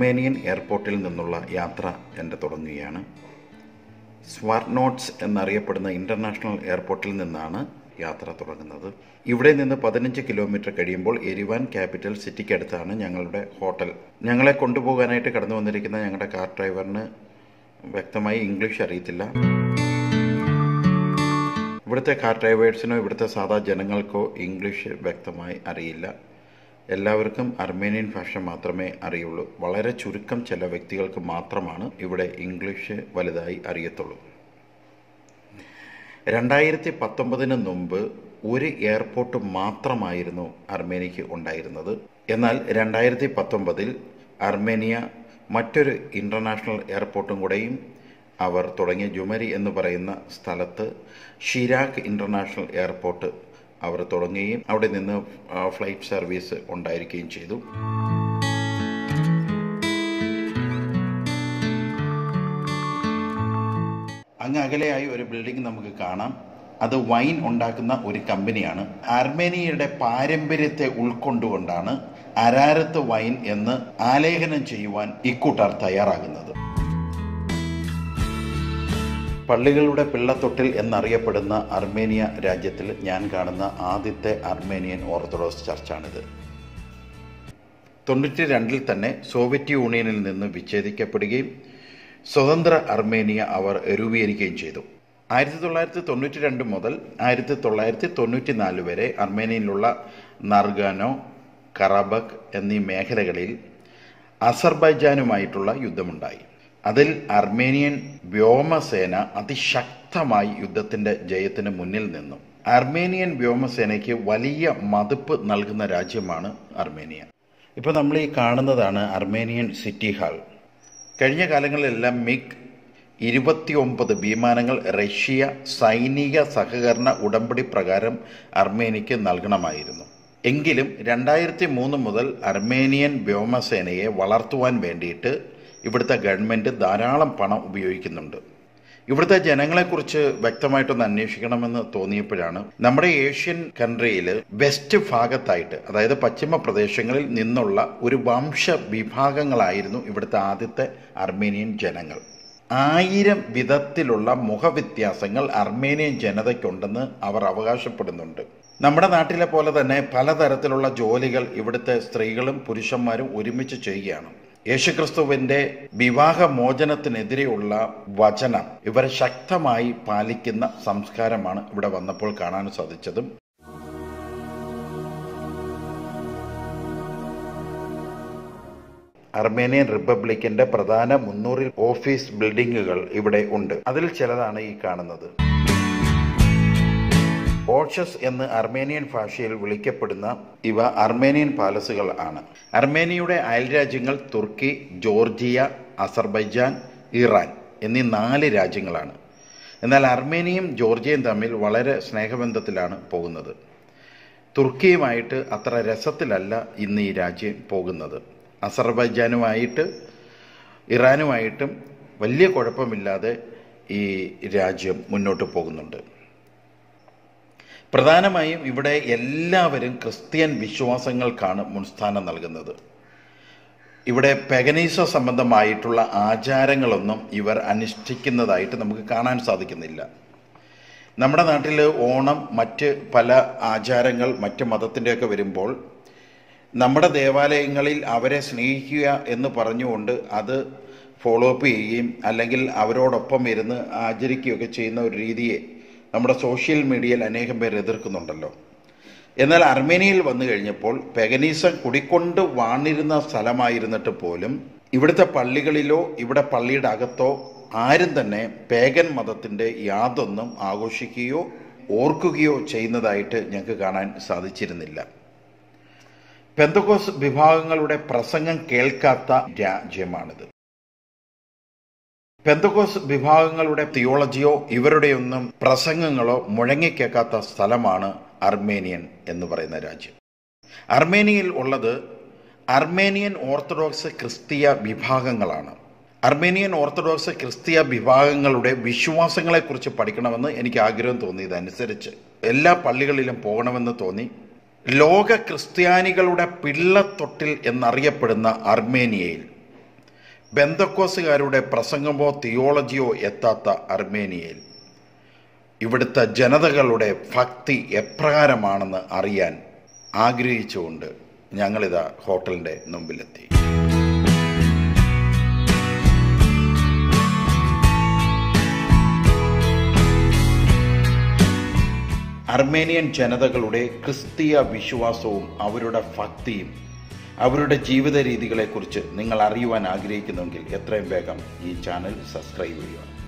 Armenian എയർപോർട്ടിൽ നിന്നുള്ള യാത്ര എൻ്റെ തുടങ്ങുകയാണ്. സ്വാർനോട്സ് എന്നറിയപ്പെടുന്ന ഇൻ്റർനാഷണൽ എയർപോർട്ടിൽ നിന്നാണ് യാത്ര തുടങ്ങുന്നത്. ഇവിടെ നിന്ന് 15 കിലോമീറ്റർ കഴിയുമ്പോൾ എരിവാൻ ക്യാപിറ്റൽ സിറ്റിക്കടുത്താണ് ഞങ്ങളുടെ ഹോട്ടൽ. ഞങ്ങളെ കൊണ്ടുപോകാനായിട്ട് കടന്നു വന്നിരിക്കുന്ന ഞങ്ങളുടെ കാർ ഡ്രൈവറിന് വ്യക്തമായി ഇംഗ്ലീഷ് അറിയത്തില്ല. ഇവിടുത്തെ കാർ ഡ്രൈവേഴ്സിനോ ഇവിടുത്തെ സാധാ ജനങ്ങൾക്കോ ഇംഗ്ലീഷ് വ്യക്തമായി അറിയില്ല. എല്ലാവർക്കും അർമേനിയൻ ഭാഷ മാത്രമേ അറിയുള്ളൂ. വളരെ ചുരുക്കം ചില വ്യക്തികൾക്ക് മാത്രമാണ് ഇവിടെ ഇംഗ്ലീഷ് വലുതായി അറിയത്തുള്ളൂ. 2019 മുമ്പ് ഒരു എയർപോർട്ട് മാത്രമായിരുന്നു അർമേനിയയ്ക്ക് ഉണ്ടായിരുന്നത്. എന്നാൽ 2019 അർമേനിയ മറ്റൊരു ഇൻ്റർനാഷണൽ എയർപോർട്ടും കൂടെയും അവർ തുടങ്ങിയ ജുമരി എന്ന് പറയുന്ന സ്ഥലത്ത് ഷിരാക്ക് ഇൻ്റർനാഷണൽ എയർപോർട്ട് അവർ തുടങ്ങുകയും അവിടെ നിന്ന് ഫ്ലൈറ്റ് സർവീസ് ഉണ്ടായിരിക്കുകയും ചെയ്തു. അങ്ങ് അകലെയായി ഒരു ബിൽഡിംഗ് നമുക്ക് കാണാം. അത് വൈൻ ഉണ്ടാക്കുന്ന ഒരു കമ്പനിയാണ്. അർമേനിയയുടെ പാരമ്പര്യത്തെ ഉൾക്കൊണ്ടുകൊണ്ടാണ് അരാരത്ത് വൈൻ എന്ന് ആലേഖനം ചെയ്യുവാൻ ഇക്കൂട്ടർ തയ്യാറാകുന്നത്. പള്ളികളുടെ പിള്ളത്തൊട്ടിൽ എന്നറിയപ്പെടുന്ന അർമേനിയ രാജ്യത്തിൽ ഞാൻ കാണുന്ന ആദ്യത്തെ അർമേനിയൻ ഓർത്തഡോക്സ് ചർച്ചാണിത്. 92 തന്നെ സോവിയറ്റ് യൂണിയനിൽ നിന്ന് വിച്ഛേദിക്കപ്പെടുകയും സ്വതന്ത്ര അർമേനിയ അവർ രൂപീകരിക്കുകയും ചെയ്തു. 1992 മുതൽ 1994 വരെ അർമേനിയയിലുള്ള നർഗാനോ, കറാബക്ക് എന്നീ മേഖലകളിൽ അസർബൈജാനുമായിട്ടുള്ള യുദ്ധമുണ്ടായി. അതിൽ അർമേനിയൻ വ്യോമസേന അതിശക്തമായി യുദ്ധത്തിന്റെ ജയത്തിന് മുന്നിൽ നിന്നു. അർമേനിയൻ വ്യോമസേനയ്ക്ക് വലിയ മതിപ്പ് നൽകുന്ന രാജ്യമാണ് അർമേനിയ. ഇപ്പോൾ നമ്മൾ ഈ കാണുന്നതാണ് അർമേനിയൻ സിറ്റി ഹാൾ. കഴിഞ്ഞ കാലങ്ങളിലെല്ലാം മിഗ് 29 വിമാനങ്ങൾ റഷ്യ സൈനിക സഹകരണ ഉടമ്പടി പ്രകാരം അർമേനിയയ്ക്ക് നൽകണമായിരുന്നു. എങ്കിലും 2003 മുതൽ അർമേനിയൻ വ്യോമസേനയെ വളർത്തുവാൻ വേണ്ടിയിട്ട് ഇവിടുത്തെ ഗവൺമെൻറ് ധാരാളം പണം ഉപയോഗിക്കുന്നുണ്ട്. ഇവിടുത്തെ ജനങ്ങളെക്കുറിച്ച് വ്യക്തമായിട്ടൊന്ന് അന്വേഷിക്കണമെന്ന് തോന്നിയപ്പോഴാണ് നമ്മുടെ ഏഷ്യൻ കൺട്രിയിൽ വെസ്റ്റ് ഭാഗത്തായിട്ട്, അതായത് പശ്ചിമ പ്രദേശങ്ങളിൽ നിന്നുള്ള ഒരു വംശ വിഭാഗങ്ങളായിരുന്നു ഇവിടുത്തെ ആദ്യത്തെ അർമേനിയൻ ജനങ്ങൾ. 1000 വിധത്തിലുള്ള മുഖവ്യത്യാസങ്ങൾ അർമേനിയൻ ജനതയ്ക്കുണ്ടെന്ന് അവർ അവകാശപ്പെടുന്നുണ്ട്. നമ്മുടെ നാട്ടിലെ പോലെ തന്നെ പലതരത്തിലുള്ള ജോലികൾ ഇവിടുത്തെ സ്ത്രീകളും പുരുഷന്മാരും ഒരുമിച്ച് ചെയ്യുകയാണ്. യേശുക്രിസ്തുവിന്റെ വിവാഹമോചനത്തിനെതിരെയുള്ള വചനം ഇവർ ശക്തമായി പാലിക്കുന്ന സംസ്കാരമാണ് ഇവിടെ വന്നപ്പോൾ കാണാൻ സാധിച്ചതും. അർമേനിയൻ റിപ്പബ്ലിക്കിന്റെ പ്രധാന 300 ഓഫീസ് ബിൽഡിങ്ങുകൾ ഇവിടെ ഉണ്ട്. അതിൽ ചിലതാണ് ഈ കാണുന്നത്. ഓർഷസ് എന്ന് അർമേനിയൻ ഭാഷയിൽ വിളിക്കപ്പെടുന്ന ഇവ അർമേനിയൻ പാലസുകൾ ആണ്. അർമേനിയയുടെ അയൽരാജ്യങ്ങൾ തുർക്കി, ജോർജിയ, അസർബൈജാൻ, ഇറാൻ എന്നീ 4 രാജ്യങ്ങളാണ്. എന്നാൽ അർമേനിയയും ജോർജിയയും തമ്മിൽ വളരെ സ്നേഹബന്ധത്തിലാണ് പോകുന്നത്. തുർക്കിയുമായിട്ട് അത്ര രസത്തിലല്ല ഇന്ന് ഈ രാജ്യം പോകുന്നത്. അസർബൈജാനുമായിട്ട് ഇറാനുമായിട്ടും വലിയ കുഴപ്പമില്ലാതെ ഈ രാജ്യം മുന്നോട്ട് പോകുന്നുണ്ട്. പ്രധാനമായും ഇവിടെ എല്ലാവരും ക്രിസ്ത്യൻ വിശ്വാസങ്ങൾക്കാണ് മുൻസ്ഥാനം നൽകുന്നത്. ഇവിടെ പെഗനീസ സംബന്ധമായിട്ടുള്ള ആചാരങ്ങളൊന്നും ഇവർ അനുഷ്ഠിക്കുന്നതായിട്ട് നമുക്ക് കാണാൻ സാധിക്കുന്നില്ല. നമ്മുടെ നാട്ടിൽ ഓണം, മറ്റ് പല ആചാരങ്ങൾ മറ്റ് മതത്തിൻ്റെയൊക്കെ വരുമ്പോൾ നമ്മുടെ ദേവാലയങ്ങളിൽ അവരെ സ്നേഹിക്കുക എന്ന് പറഞ്ഞുകൊണ്ട് അത് ഫോളോ അപ്പ് ചെയ്യുകയും അല്ലെങ്കിൽ അവരോടൊപ്പം ഇരുന്ന് ആചരിക്കുകയൊക്കെ ചെയ്യുന്ന ഒരു രീതിയെ നമ്മുടെ സോഷ്യൽ മീഡിയയിൽ അനേകം പേർ എതിർക്കുന്നുണ്ടല്ലോ. എന്നാൽ അർമേനിയയിൽ വന്നു കഴിഞ്ഞപ്പോൾ പെഗനീസം കുടിക്കൊണ്ട് വാണിരുന്ന സ്ഥലമായിരുന്നിട്ട് പോലും ഇവിടുത്തെ പള്ളികളിലോ ഇവിടെ പള്ളിയുടെ അകത്തോ ആരും തന്നെ പേഗൻ മതത്തിൻ്റെ യാതൊന്നും ആഘോഷിക്കുകയോ ഓർക്കുകയോ ചെയ്യുന്നതായിട്ട് ഞങ്ങൾക്ക് കാണാൻ സാധിച്ചിരുന്നില്ല. പെന്തക്കോസ് വിഭാഗങ്ങളുടെ പ്രസംഗം കേൾക്കാത്ത രാജ്യമാണിത്. പെന്തക്കോസ് വിഭാഗങ്ങളുടെ തിയോളജിയോ ഇവരുടെയൊന്നും പ്രസംഗങ്ങളോ മുഴങ്ങിക്കേക്കാത്ത സ്ഥലമാണ് അർമേനിയൻ എന്ന് പറയുന്ന രാജ്യം. അർമേനിയയിൽ ഉള്ളത് അർമേനിയൻ ഓർത്തഡോക്സ് ക്രിസ്തീയ വിഭാഗങ്ങളാണ്. അർമേനിയൻ ഓർത്തഡോക്സ് ക്രിസ്തീയ വിഭാഗങ്ങളുടെ വിശ്വാസങ്ങളെക്കുറിച്ച് പഠിക്കണമെന്ന് എനിക്ക് ആഗ്രഹം തോന്നിയതനുസരിച്ച് എല്ലാ പള്ളികളിലും പോകണമെന്ന് തോന്നി. ലോക ക്രിസ്ത്യാനികളുടെ പിള്ളത്തൊട്ടിൽ എന്നറിയപ്പെടുന്ന അർമേനിയയിൽ ബെന്തക്കോസുകാരുടെ പ്രസംഗമോ തിയോളജിയോ എത്താത്ത അർമേനിയയിൽ ഇവിടുത്തെ ജനതകളുടെ ഭക്തി എപ്രകാരമാണെന്ന് അറിയാൻ ആഗ്രഹിച്ചുകൊണ്ട് ഞങ്ങളിതാ ഹോട്ടലിൻ്റെ മുമ്പിലെത്തി. അർമേനിയൻ ജനതകളുടെ ക്രിസ്തീയ വിശ്വാസവും അവരുടെ ഭക്തിയും അവരുടെ ജീവിത രീതികളെക്കുറിച്ച് നിങ്ങൾ അറിയുവാൻ ആഗ്രഹിക്കുന്നുവെങ്കിൽ എത്രയും വേഗം ഈ ചാനൽ സബ്സ്ക്രൈബ് ചെയ്യുക.